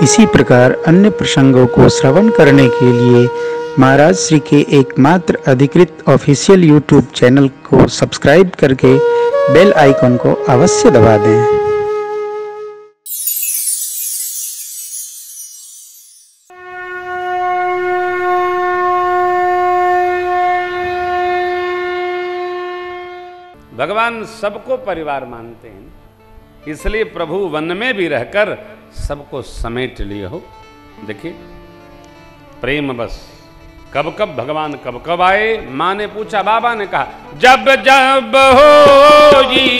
इसी प्रकार अन्य प्रसंगों को श्रवण करने के लिए महाराज श्री के एकमात्र अधिकृत ऑफिशियल यूट्यूब चैनल को सब्सक्राइब करके बेल आइकन को अवश्य दबा दें। भगवान सबको परिवार मानते हैं, इसलिए प्रभु वन में भी रहकर सबको समेट लिए हो। देखिए प्रेम बस कब कब भगवान कब कब आए। माँ ने पूछा, बाबा ने कहा जब जब होगी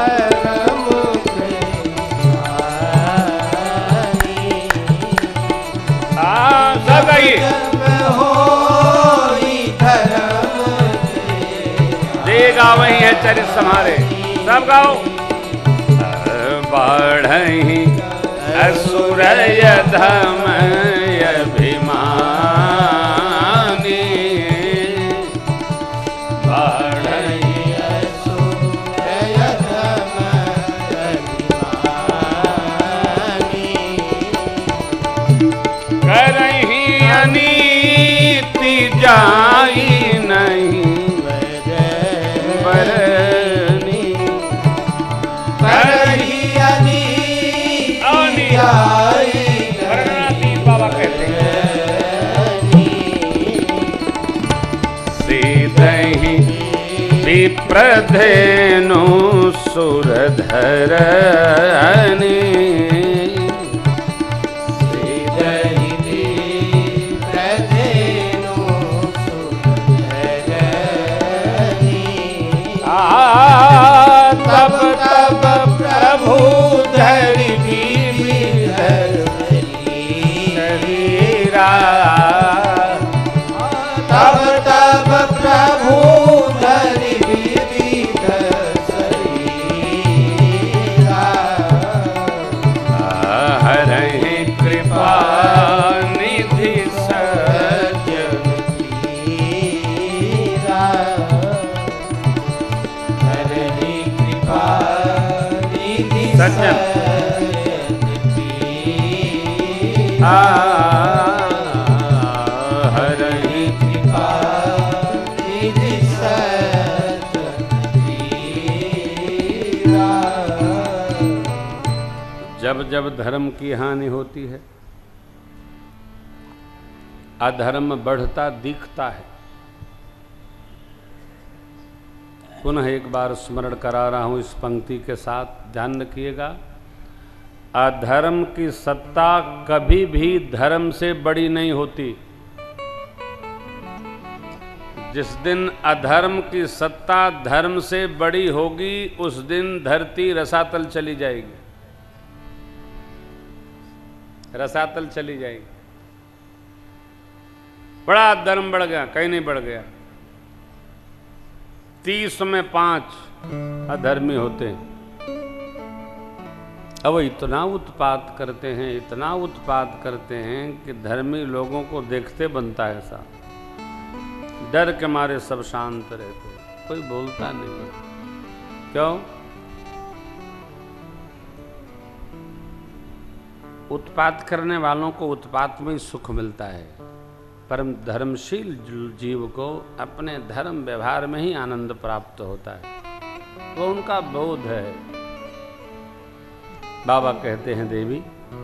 सब गाइए, देगा वही है चरित समारे, सब गाओ। बढ़हि असुर धम अभिमानी, बढ़हि असुर धम अभिमानी, करहि अनीति जाई नहीं बरनी, बाबा कहते हैं सीधहि विप्रधेनु सुरधरनी, सीधहि विप्रधेनु सुरधरनी, तब तब प्रभु धरि तब तब प्रभु धरि शरीरा, हरहि कृपा निधि सज्जन कीरा, हरहि कृपा निधि सज्जन जब जब धर्म की हानि होती है, अधर्म बढ़ता दिखता है। पुनः एक बार स्मरण करा रहा हूं इस पंक्ति के साथ, ध्यान रखिएगा। अधर्म की सत्ता कभी भी धर्म से बड़ी नहीं होती। जिस दिन अधर्म की सत्ता धर्म से बड़ी होगी, उस दिन धरती रसातल चली जाएगी, रसातल चली जाएगी। बड़ा धर्म बढ़ गया, कहीं नहीं बढ़ गया। 30 में 5 अधर्मी होते हैं। अब इतना उत्पात करते हैं, इतना उत्पात करते हैं कि धर्मी लोगों को देखते बनता है ऐसा। डर के मारे सब शांत रहते, कोई बोलता नहीं। क्यों? उत्पात करने वालों को उत्पात में ही सुख मिलता है। परम धर्मशील जीव को अपने धर्म व्यवहार में ही आनंद प्राप्त होता है, वो उनका बोध है। बाबा कहते हैं, देवी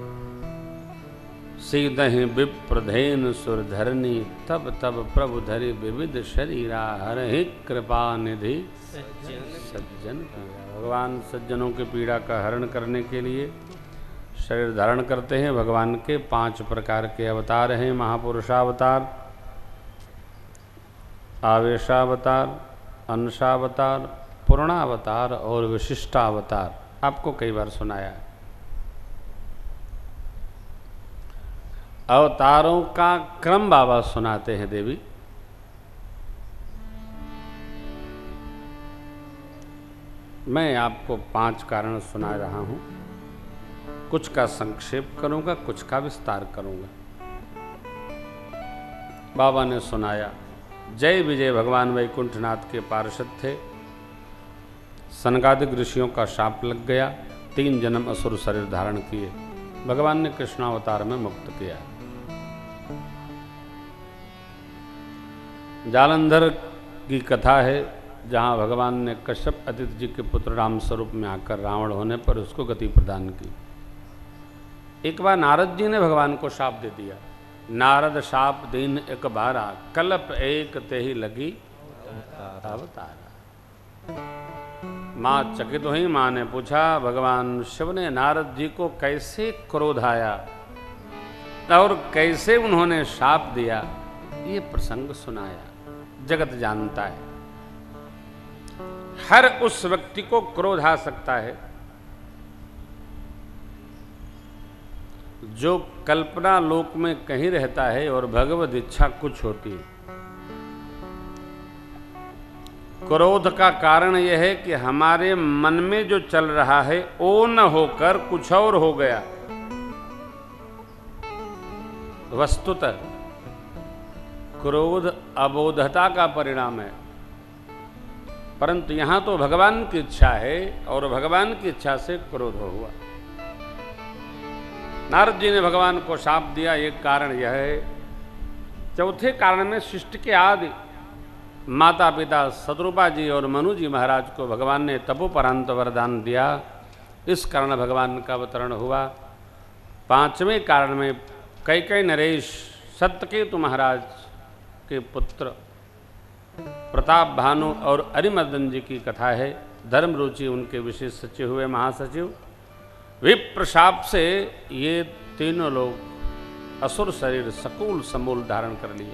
सीधहि विप्रधेन सुरधरनी, तब तब प्रभु धरि विविध शरीरा, हरहि कृपा निधि सज्जन पीड़ा। भगवान सज्जनों की पीड़ा का हरण करने के लिए शरीर धारण करते हैं। भगवान के 5 प्रकार के अवतार हैं। महापुरुषावतार, आवेशावतार, अंशावतार, पूर्णावतार और विशिष्टावतार। आपको कई बार सुनाया है। अवतारों का क्रम बाबा सुनाते हैं देवी। मैं आपको 5 कारण सुना रहा हूं, कुछ का संक्षेप करूंगा, कुछ का विस्तार करूंगा। बाबा ने सुनाया, जय विजय भगवान वैकुंठनाथ के पार्षद थे। सनकादिक ऋषियों का शाप लग गया, 3 जन्म असुर शरीर धारण किए। भगवान ने कृष्णावतार में मुक्त किया। जालंधर की कथा है जहाँ भगवान ने कश्यप अदिति जी के पुत्र राम स्वरूप में आकर रावण होने पर उसको गति प्रदान की। एक बार नारद जी ने भगवान को शाप दे दिया। नारद शाप दीन एक बारा, कल्प एक तेहि लगी अवतारा। माँ चकित हुई। माँ ने पूछा भगवान शिव ने नारद जी को कैसे क्रोध आया और कैसे उन्होंने शाप दिया, ये प्रसंग सुनाया। जगत जानता है हर उस व्यक्ति को क्रोध आ सकता है जो कल्पना लोक में कहीं रहता है और भगवद इच्छा कुछ होती है। क्रोध का कारण यह है कि हमारे मन में जो चल रहा है वो न होकर कुछ और हो गया। वस्तुतः क्रोध अबोधता का परिणाम है, परंतु यहां तो भगवान की इच्छा है और भगवान की इच्छा से क्रोध हुआ। नारद जी ने भगवान को शाप दिया। एक कारण यह है। चौथे कारण में सृष्टि के आदि माता पिता शत्रुपा जी और मनु जी महाराज को भगवान ने तपोपरांत वरदान दिया। इस कारण भगवान का अवतरण हुआ। पांचवें कारण में कैकेयी नरेश सत्यकेतु महाराज के पुत्र प्रताप भानु और अरिमर्दन जी की कथा है। धर्म रुचि उनके विशेष सचिव हुए महासचिव। विप्र शाप से ये तीनों लोग असुर शरीर सकूल समूल धारण कर लिए।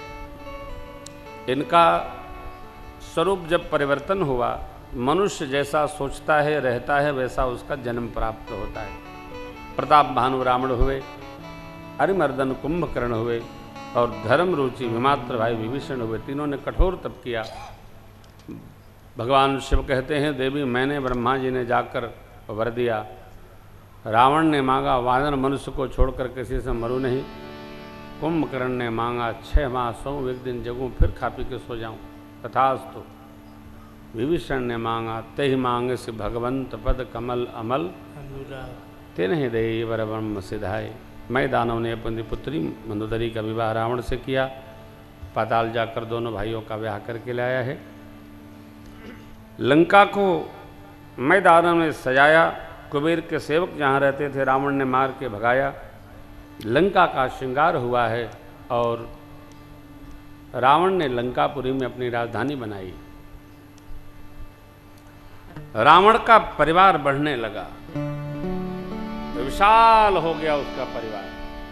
इनका स्वरूप जब परिवर्तन हुआ, मनुष्य जैसा सोचता है रहता है वैसा उसका जन्म प्राप्त होता है। प्रताप भानु रावण हुए, अरिमर्दन कुंभकर्ण हुए और धर्म रुचि विमात्र भाई विभीषण हुए। तीनों ने कठोर तप किया। भगवान शिव कहते हैं देवी मैंने ब्रह्मा जी ने जाकर वर दिया। रावण ने मांगा वानर मनुष्य को छोड़कर किसी से मरूं नहीं। कुंभकर्ण ने मांगा 6 माह सोऊं, एक दिन जगूं फिर खा पी के सो जाऊं, तथास्तु। विभीषण ने मांगा तेहि मांगे से भगवंत पद कमल अमल तिन्हि देहि वर ब्रह्म सिधाए। मैं दानव ने अपनी पुत्री मंदोदरी का विवाह रावण से किया। पाताल जाकर दोनों भाइयों का ब्याह करके लाया है। लंका को मैं दानव ने सजाया। कुबेर के सेवक जहाँ रहते थे रावण ने मार के भगाया। लंका का श्रृंगार हुआ है और रावण ने लंकापुरी में अपनी राजधानी बनाई। रावण का परिवार बढ़ने लगा, विशाल हो गया उसका परिवार।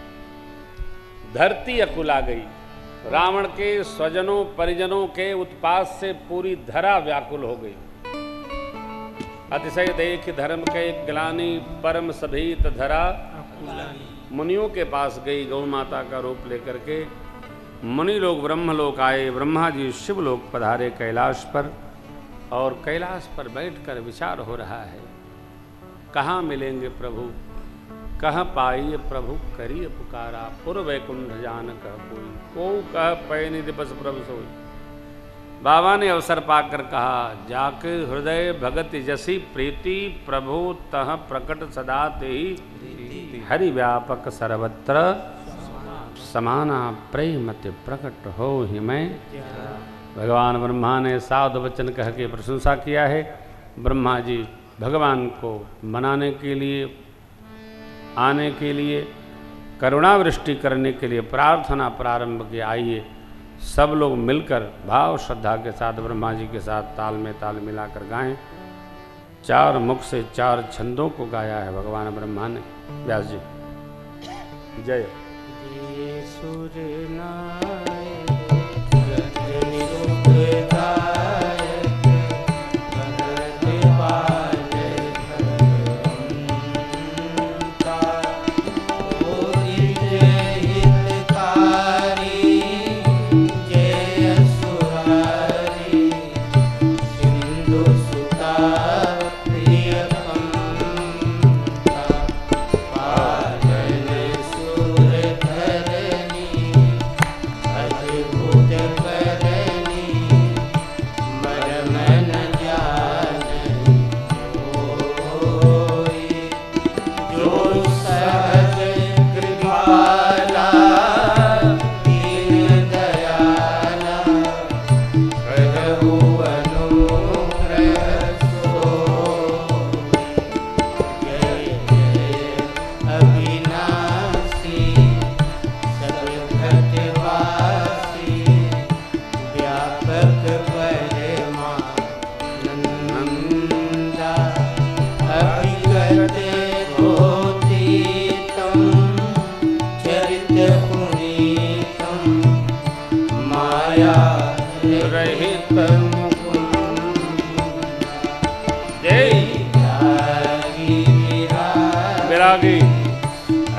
धरती अकुला गई। रावण के स्वजनों परिजनों के उत्पात से पूरी धरा व्याकुल हो गई। अतिशय देख धर्म के ग्लानि परम सभीत धरा मुनियों के पास गई गौ माता का रूप लेकर के। मुनि लोग ब्रह्मलोक आए। ब्रह्मा जी शिवलोक पधारे कैलाश पर और कैलाश पर बैठकर विचार हो रहा है कहाँ मिलेंगे प्रभु, कहाँ पाइए प्रभु करिए पुकारा। पुर वैकुंठ जान कह कोई, को कह पै निधि बस प्रभु सोई। बाबा ने अवसर पाकर कहा जाके हृदय भगत जसी प्रीति, प्रभु तह प्रकट सदा तेहि हरि व्यापक सर्वत्र समाना प्रेमति प्रकट हो ही मैं। भगवान ब्रह्मा ने साधु वचन कह के प्रशंसा किया है। ब्रह्मा जी भगवान को मनाने के लिए, आने के लिए, करुणावृष्टि करने के लिए प्रार्थना प्रारंभ की। आइए सब लोग मिलकर भाव श्रद्धा के साथ ब्रह्मा जी के साथ ताल में ताल मिलाकर गाएं। 4 मुख से 4 छंदों को गाया है भगवान ब्रह्मा ने। व्यास जी जय।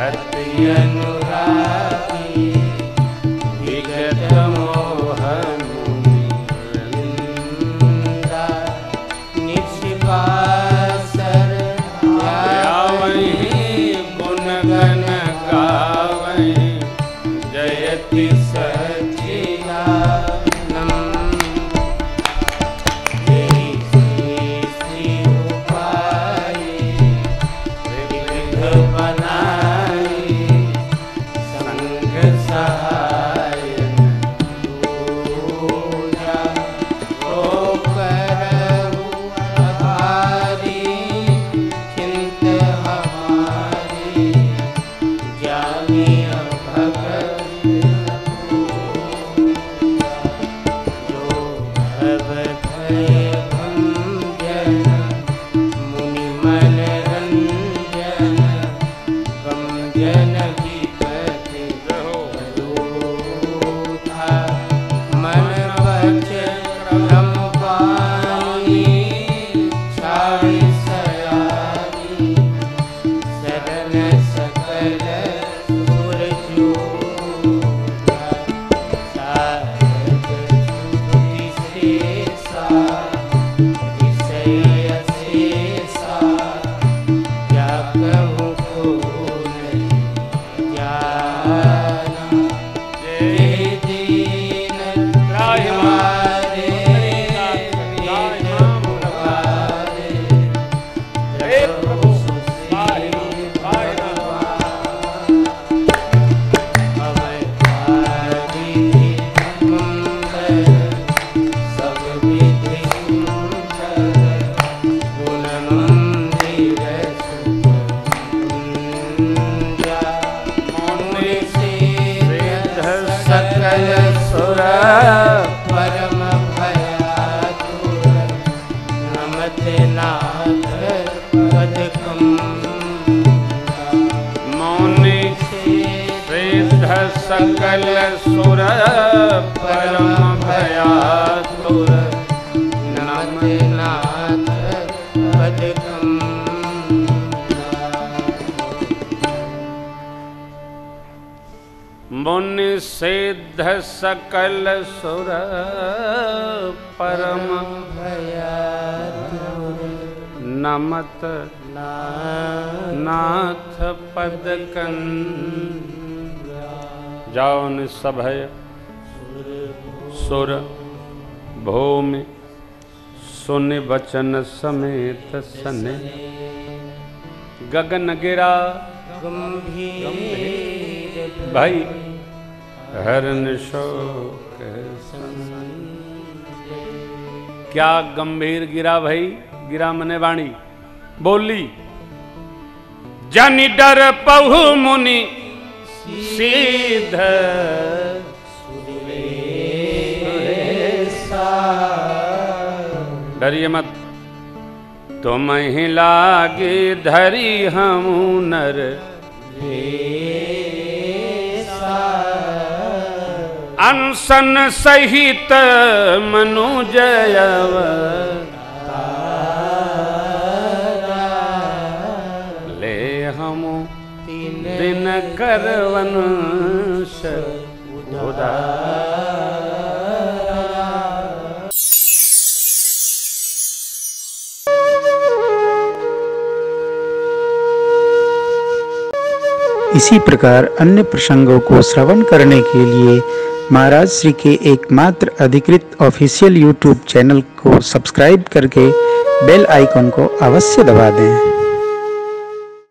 अति अनुरागी विगत मोहन वृंदा निशिबासर गावहीं गुण गण गावहीं जयति सच्चिदानंद तेरी सृष्टि उपाये विविध बनाई संग सहायन पूजा ओ करहु आधारी चिंत हमारी जानिया भगत जो भव भय भंजन मुनि मन रंजन गम जन विपति था मन बच क्रम पानी छाई सयानी शरण सकल सुर जोगा सारद श्रुति शेषा विषय अशेषा क्या कहूँ को नहीं जाना जय दीन त्राहिमारे जय प्रभु सुशील अभय पारिधि मंगल सब विधि सुंदर गुण मंदिर सुकुंजा मौनि सिद्ध सकल सुर परम भयातुर नमते नाथ पदकम मौनि सिद्ध सकल सुर परम भयातुर नमते नाथ पदकम मुनि सिद्ध सकल सुर परम भयातुर नमत नाथ पदकं जाओ निसभय सुर भूमि सुनि बचन समेत सने गगन गिरा गंभीर भाई हरन शोक क्या गंभीर गिरा भाई गिरा मने वाणी बोली जनि डर पहु मुनि सीध डरिए मत तुम ही लागे धरी हम नर अनशन सहित मनुजयव ले हम दिन करवन इसी प्रकार अन्य प्रसंगों को श्रवण करने के लिए महाराज श्री के एकमात्र अधिकृत ऑफिशियल YouTube चैनल को सब्सक्राइब करके बेल आइकन को अवश्य दबा दें।